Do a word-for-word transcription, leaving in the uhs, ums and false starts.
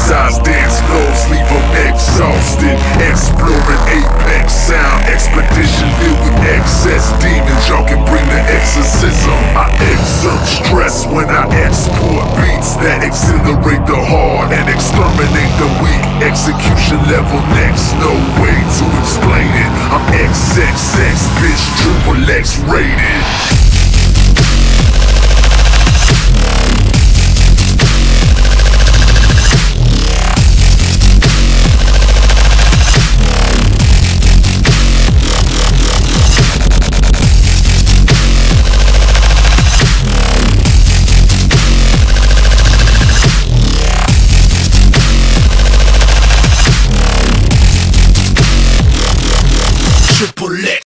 Exercise dance floors, leave them exhausted. Exploring apex sound, expedition filled with excess demons. Y'all can bring the exorcism. I exert stress when I export beats that exhilarate the hard and exterminate the weak. Execution level next, no way to explain it. I'm X X X, bitch, triple X rated. Triple X.